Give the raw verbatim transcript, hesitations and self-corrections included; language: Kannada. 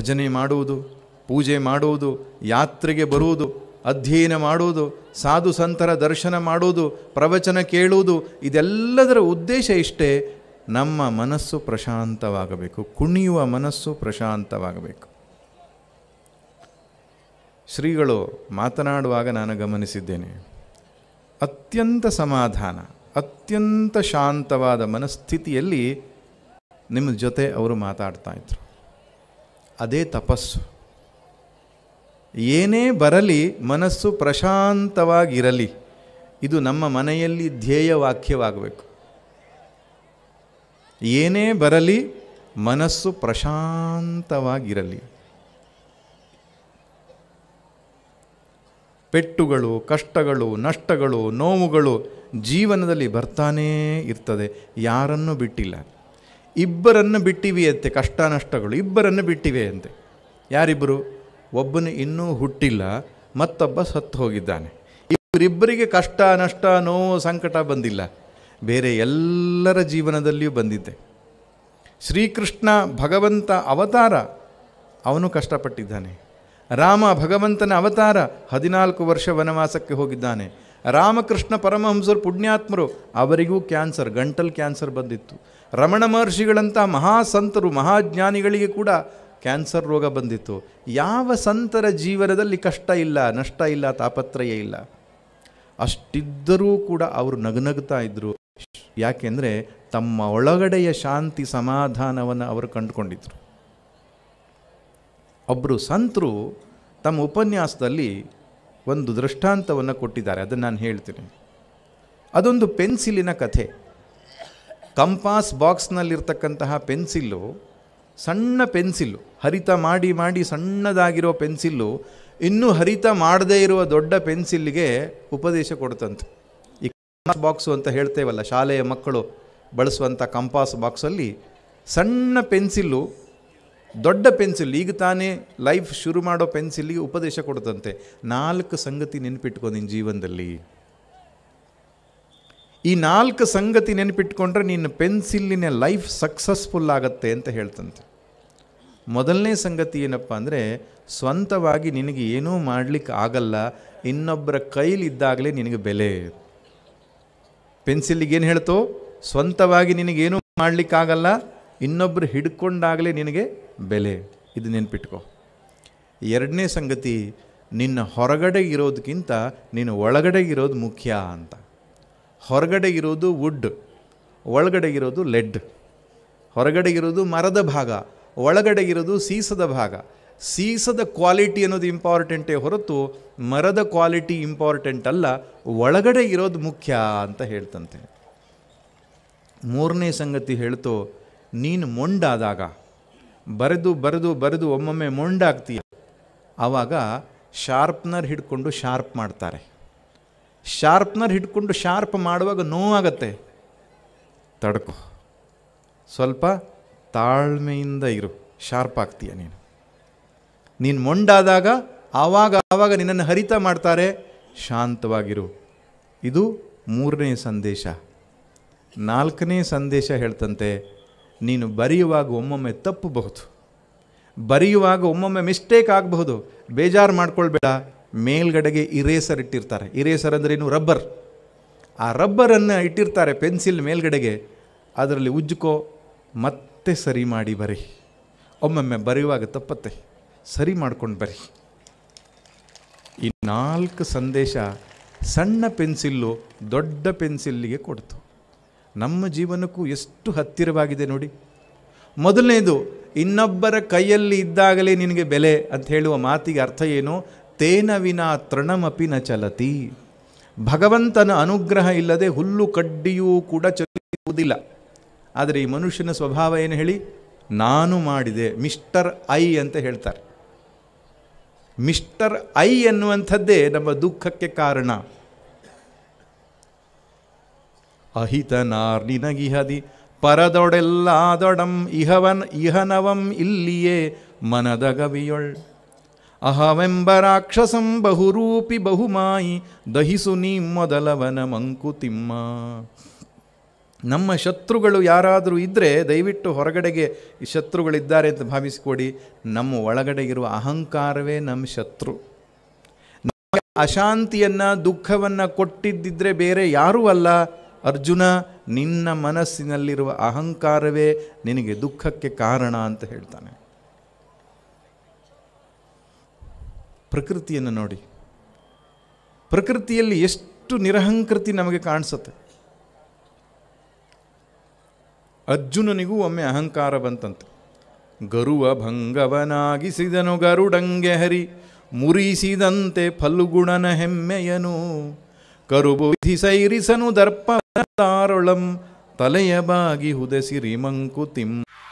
ಭಜನೆ ಮಾಡುವುದು, ಪೂಜೆ ಮಾಡುವುದು, ಯಾತ್ರೆಗೆ ಬರುವುದು, ಅಧ್ಯಯನ ಮಾಡುವುದು, ಸಾಧು ಸಂತರ ದರ್ಶನ ಮಾಡುವುದು, ಪ್ರವಚನ ಕೇಳುವುದು, ಇದೆಲ್ಲದರ ಉದ್ದೇಶ ಇಷ್ಟೇ, ನಮ್ಮ ಮನಸ್ಸು ಪ್ರಶಾಂತವಾಗಬೇಕು, ಕುಣಿಯುವ ಮನಸ್ಸು ಪ್ರಶಾಂತವಾಗಬೇಕು. ಶ್ರೀಗಳು ಮಾತನಾಡುವಾಗ ನಾನು ಗಮನಿಸಿದ್ದೇನೆ, ಅತ್ಯಂತ ಸಮಾಧಾನ, ಅತ್ಯಂತ ಶಾಂತವಾದ ಮನಸ್ಥಿತಿಯಲ್ಲಿ ನಿಮ್ಮ ಜೊತೆ ಅವರು ಮಾತಾಡ್ತಾ ಇದ್ರು. ಅದೇ ತಪಸ್ಸು. ಏನೇ ಬರಲಿ ಮನಸ್ಸು ಪ್ರಶಾಂತವಾಗಿರಲಿ, ಇದು ನಮ್ಮ ಮನೆಯಲ್ಲಿ ಧ್ಯೇಯ ವಾಕ್ಯವಾಗಬೇಕು. ಏನೇ ಬರಲಿ ಮನಸ್ಸು ಪ್ರಶಾಂತವಾಗಿರಲಿ. ಪೆಟ್ಟುಗಳು, ಕಷ್ಟಗಳು, ನಷ್ಟಗಳು, ನೋವುಗಳು ಜೀವನದಲ್ಲಿ ಬರ್ತಾನೇ ಇರ್ತದೆ. ಯಾರನ್ನು ಬಿಟ್ಟಿಲ್ಲ. ಇಬ್ಬರನ್ನು ಬಿಟ್ಟಿವೆ ಅಂತೆ ಕಷ್ಟ ನಷ್ಟಗಳು, ಇಬ್ಬರನ್ನು ಬಿಟ್ಟಿವೆ ಅಂತೆ. ಯಾರಿಬ್ಬರು? ಒಬ್ಬನು ಇನ್ನೂ ಹುಟ್ಟಿಲ್ಲ, ಮತ್ತೊಬ್ಬ ಸತ್ತು ಹೋಗಿದ್ದಾನೆ. ಇವರಿಬ್ಬರಿಗೆ ಕಷ್ಟ ನಷ್ಟ ನೋವು ಸಂಕಟ ಬಂದಿಲ್ಲ, ಬೇರೆ ಎಲ್ಲರ ಜೀವನದಲ್ಲಿಯೂ ಬಂದಿದ್ದೆ. ಶ್ರೀಕೃಷ್ಣ ಭಗವಂತ ಅವತಾರ, ಅವನು ಕಷ್ಟಪಟ್ಟಿದ್ದಾನೆ. ರಾಮ ಭಗವಂತನ ಅವತಾರ, ಹದಿನಾಲ್ಕು ವರ್ಷ ವನವಾಸಕ್ಕೆ ಹೋಗಿದ್ದಾನೆ. ರಾಮಕೃಷ್ಣ ಪರಮಹಂಸರು ಪುಣ್ಯಾತ್ಮರು, ಅವರಿಗೂ ಕ್ಯಾನ್ಸರ್, ಗಂಟಲ್ ಕ್ಯಾನ್ಸರ್ ಬಂದಿತ್ತು. ರಮಣ ಮಹರ್ಷಿಗಳಂಥ ಮಹಾಸಂತರು, ಮಹಾಜ್ಞಾನಿಗಳಿಗೆ ಕೂಡ ಕ್ಯಾನ್ಸರ್ ರೋಗ ಬಂದಿತ್ತು. ಯಾವ ಸಂತರ ಜೀವನದಲ್ಲಿ ಕಷ್ಟ ಇಲ್ಲ, ನಷ್ಟ ಇಲ್ಲ, ತಾಪತ್ರಯ ಇಲ್ಲ? ಅಷ್ಟಿದ್ದರೂ ಕೂಡ ಅವರು ನಗುನಗುತ್ತಾ ಇದ್ದರು. ಯಾಕೆಂದರೆ ತಮ್ಮ ಒಳಗಡೆಯ ಶಾಂತಿ ಸಮಾಧಾನವನ್ನು ಅವರು ಕಂಡುಕೊಂಡಿದ್ರು. ಒಬ್ಬರು ಸಂತರು ತಮ್ಮ ಉಪನ್ಯಾಸದಲ್ಲಿ ಒಂದು ದೃಷ್ಟಾಂತವನ್ನು ಕೊಟ್ಟಿದ್ದಾರೆ, ಅದನ್ನು ನಾನು ಹೇಳ್ತೀನಿ. ಅದೊಂದು ಪೆನ್ಸಿಲಿನ ಕಥೆ. ಕಂಪಾಸ್ ಬಾಕ್ಸ್ನಲ್ಲಿರ್ತಕ್ಕಂತಹ ಪೆನ್ಸಿಲ್ಲು, ಸಣ್ಣ ಪೆನ್ಸಿಲ್ಲು, ಹರಿತ ಮಾಡಿ ಮಾಡಿ ಸಣ್ಣದಾಗಿರೋ ಪೆನ್ಸಿಲ್ಲು ಇನ್ನೂ ಹರಿತ ಮಾಡದೇ ಇರುವ ದೊಡ್ಡ ಪೆನ್ಸಿಲ್ಗೆ ಉಪದೇಶ ಕೊಡ್ತಂತೆ. ಈ ಕಂಪಾಸ್ ಬಾಕ್ಸು ಅಂತ ಹೇಳ್ತೇವಲ್ಲ, ಶಾಲೆಯ ಮಕ್ಕಳು ಬಳಸುವಂಥ ಕಂಪಾಸ್ ಬಾಕ್ಸಲ್ಲಿ ಸಣ್ಣ ಪೆನ್ಸಿಲ್ಲು ದೊಡ್ಡ ಪೆನ್ಸಿಲ್, ಈಗ ತಾನೇ ಲೈಫ್ ಶುರು ಮಾಡೋ ಪೆನ್ಸಿಲ್ಗೆ ಉಪದೇಶ ಕೊಡ್ತಂತೆ. ನಾಲ್ಕು ಸಂಗತಿ ನೆನಪಿಟ್ಕೊ ನಿನ್ನ ಜೀವನದಲ್ಲಿ. ಈ ನಾಲ್ಕು ಸಂಗತಿ ನೆನಪಿಟ್ಕೊಂಡ್ರೆ ನಿನ್ನ ಪೆನ್ಸಿಲ್ಲಿನ ಲೈಫ್ ಸಕ್ಸಸ್ಫುಲ್ ಆಗತ್ತೆ ಅಂತ ಹೇಳ್ತಂತೆ. ಮೊದಲನೇ ಸಂಗತಿ ಏನಪ್ಪ ಅಂದರೆ, ಸ್ವಂತವಾಗಿ ನಿನಗೆ ಏನೂ ಮಾಡಲಿಕ್ಕೆ ಆಗಲ್ಲ, ಇನ್ನೊಬ್ಬರ ಕೈಲಿದ್ದಾಗಲೇ ನಿನಗೆ ಬೆಲೆ. ಪೆನ್ಸಿಲ್ಲಿಗೇನು ಹೇಳ್ತೋ? ಸ್ವಂತವಾಗಿ ನಿನಗೇನೂ ಮಾಡಲಿಕ್ಕಾಗಲ್ಲ, ಇನ್ನೊಬ್ಬರು ಹಿಡ್ಕೊಂಡಾಗಲೇ ನಿನಗೆ ಬೆಲೆ. ಇದು ನೆನ್ಪಿಟ್ಕೋ. ಎರಡನೇ ಸಂಗತಿ, ನಿನ್ನ ಹೊರಗಡೆ ಇರೋದಕ್ಕಿಂತ ನಿನ್ನ ಒಳಗಡೆ ಇರೋದು ಮುಖ್ಯ ಅಂತ. ಹೊರಗಡೆ ಇರೋದು ವುಡ್, ಒಳಗಡೆ ಇರೋದು ಲೆಡ್. ಹೊರಗಡೆ ಇರೋದು ಮರದ ಭಾಗ, ಒಳಗಡೆ ಇರೋದು ಸೀಸದ ಭಾಗ. ಸೀಸದ ಕ್ವಾಲಿಟಿ ಅನ್ನೋದು ಇಂಪಾರ್ಟೆಂಟೇ ಹೊರತು ಮರದ ಕ್ವಾಲಿಟಿ ಇಂಪಾರ್ಟೆಂಟ್ ಅಲ್ಲ, ಒಳಗಡೆ ಇರೋದು ಮುಖ್ಯ ಅಂತ ಹೇಳ್ತಂತೆ. ಮೂರನೇ ಸಂಗತಿ ಹೇಳ್ತೋ, ನೀನು ಮೊಂಡಾದಾಗ, ಬರೆದು ಬರೆದು ಬರೆದು ಒಮ್ಮೊಮ್ಮೆ ಮೊಂಡಾಗ್ತೀಯ, ಆವಾಗ ಶಾರ್ಪ್ನರ್ ಹಿಡ್ಕೊಂಡು ಶಾರ್ಪ್ ಮಾಡ್ತಾರೆ. ಶಾರ್ಪ್ನರ್ ಹಿಡ್ಕೊಂಡು ಶಾರ್ಪ್ ಮಾಡುವಾಗ ನೋವಾಗತ್ತೆ, ತಡ್ಕೊ, ಸ್ವಲ್ಪ ತಾಳ್ಮೆಯಿಂದ ಇರು, ಶಾರ್ಪ್ ಆಗ್ತೀಯ ನೀನು. ನೀನು ಮೊಂಡಾದಾಗ ಆವಾಗ ಆವಾಗ ನಿನ್ನನ್ನು ಹರಿತ ಮಾಡ್ತಾರೆ, ಶಾಂತವಾಗಿರು. ಇದು ಮೂರನೇ ಸಂದೇಶ. ನಾಲ್ಕನೇ ಸಂದೇಶ ಹೇಳ್ತಂತೆ, ನೀನು ಬರೆಯುವಾಗ ಒಮ್ಮೊಮ್ಮೆ ತಪ್ಪಬಹುದು, ಬರೆಯುವಾಗ ಒಮ್ಮೊಮ್ಮೆ ಮಿಸ್ಟೇಕ್ ಆಗಬಹುದು, ಬೇಜಾರು ಮಾಡ್ಕೊಳ್ಬೇಡ. ಮೇಲ್ಗಡೆಗೆ ಇರೇಸರ್ ಇಟ್ಟಿರ್ತಾರೆ. ಇರೇಸರ್ ಅಂದ್ರೇನು? ರಬ್ಬರ್. ಆ ರಬ್ಬರನ್ನು ಇಟ್ಟಿರ್ತಾರೆ ಪೆನ್ಸಿಲ್ ಮೇಲ್ಗಡೆಗೆ, ಅದರಲ್ಲಿ ಉಜ್ಜುಕೋ, ಮತ್ತೆ ಸರಿ ಮಾಡಿ ಬರಿ. ಒಮ್ಮೊಮ್ಮೆ ಬರೆಯುವಾಗ ತಪ್ಪತ್ತೆ, ಸರಿ ಮಾಡ್ಕೊಂಡು ಬರಿ. ಈ ನಾಲ್ಕು ಸಂದೇಶ ಸಣ್ಣ ಪೆನ್ಸಿಲ್ಲು ದೊಡ್ಡ ಪೆನ್ಸಿಲ್ಲಿಗೆ ಕೊಡ್ತು. ನಮ್ಮ ಜೀವನಕ್ಕೂ ಎಷ್ಟು ಹತ್ತಿರವಾಗಿದೆ ನೋಡಿ. ಮೊದಲನೇದು, ಇನ್ನೊಬ್ಬರ ಕೈಯಲ್ಲಿ ಇದ್ದಾಗಲೇ ನಿನಗೆ ಬೆಲೆ ಅಂತ ಹೇಳುವ ಮಾತಿಗೆ ಅರ್ಥ ಏನು? ತೇನ ವಿನಾ ತೃಣಮಪಿ ನ ಚಲತಿ. ಭಗವಂತನ ಅನುಗ್ರಹ ಇಲ್ಲದೆ ಹುಲ್ಲು ಕಡ್ಡಿಯೂ ಕೂಡ ಚಲಿಸುವುದಿಲ್ಲ. ಆದರೆ ಈ ಮನುಷ್ಯನ ಸ್ವಭಾವ ಏನು ಹೇಳಿ? ನಾನು ಮಾಡಿದೆ, ಮಿಸ್ಟರ್ ಐ ಅಂತ ಹೇಳ್ತಾರೆ. ಮಿಸ್ಟರ್ ಐ ಎನ್ನುವಂಥದ್ದೇ ನಮ್ಮ ದುಃಖಕ್ಕೆ ಕಾರಣ. ಅಹಿತನಾರ್ ನಿನಗಿಹದಿ ಪರದೊಡೆಲ್ಲಾದೊಡಂ ಇಹವನ್ ಇಹನವಂ ಇಲ್ಲಿಯೇ ಮನದ ಗವಿಯೊಳ್ ಅಹವೆಂಬ ರಾಕ್ಷಸಂ ಬಹುರೂಪಿ ಬಹುಮಾಯಿ ದಹಿಸು ನೀ ಮೊದಲವನ ಮಂಕುತಿಮ್ಮ. ನಮ್ಮ ಶತ್ರುಗಳು ಯಾರಾದರೂ ಇದ್ದರೆ ದಯವಿಟ್ಟು ಹೊರಗಡೆಗೆ ಈ ಶತ್ರುಗಳಿದ್ದಾರೆ ಅಂತ ಭಾವಿಸಿಕೊಡಿ. ನಮ್ಮ ಒಳಗಡೆ ಇರುವ ಅಹಂಕಾರವೇ ನಮ್ಮ ಶತ್ರು. ನಮಗೆ ಅಶಾಂತಿಯನ್ನು ದುಃಖವನ್ನು ಕೊಟ್ಟಿದ್ದಿದ್ರೆ ಬೇರೆ ಯಾರೂ ಅಲ್ಲ ಅರ್ಜುನ, ನಿನ್ನ ಮನಸ್ಸಿನಲ್ಲಿರುವ ಅಹಂಕಾರವೇ ನಿನಗೆ ದುಃಖಕ್ಕೆ ಕಾರಣ ಅಂತ ಹೇಳ್ತಾನೆ. ಪ್ರಕೃತಿಯನ್ನು ನೋಡಿ, ಪ್ರಕೃತಿಯಲ್ಲಿ ಎಷ್ಟು ನಿರಹಂಕೃತಿ ನಮಗೆ ಕಾಣಿಸುತ್ತೆ. ಅರ್ಜುನನಿಗೂ ಒಮ್ಮೆ ಅಹಂಕಾರ ಬಂತಂತೆ. ಗರುವ ಭಂಗವನಾಗಿಸಿದನು ಗರುಡಂಗೆ ಹರಿ, ಮುರಿಸಿದಂತೆ ಫಲ್ಗುಣನ ಹೆಮ್ಮೆಯನು, ಕರುಬು ವಿಧಿ ಸೈರಿಸನು ದರ್ಪವತಾರೊಳಂ, ತಲೆಯ ಬಾಗಿ ಹುದಸಿರಿ ಮಂಕುತಿಂ.